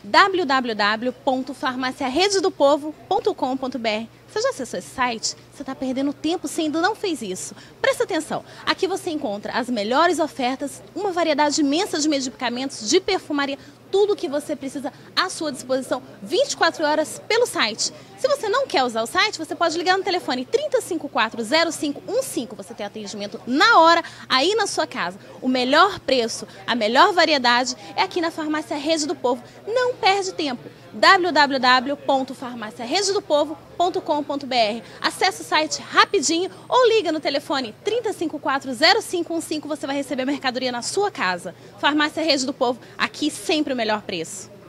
www.farmaciarededopovo.com.br. Você já acessou esse site? Você está perdendo tempo se ainda não fez isso. Presta atenção, aqui você encontra as melhores ofertas, uma variedade imensa de medicamentos, de perfumaria, tudo o que você precisa à sua disposição 24 horas pelo site. Se você não quer usar o site, você pode ligar no telefone 3054-0515. Você tem atendimento na hora, aí na sua casa. O melhor preço, a melhor variedade é aqui na Farmácia Rede do Povo. Não perde tempo. www.farmaciarededopovo.com.br. Acesse o site rapidinho ou liga no telefone 3054-0515. Você vai receber a mercadoria na sua casa. Farmácia Rede do Povo, aqui sempre o melhor preço.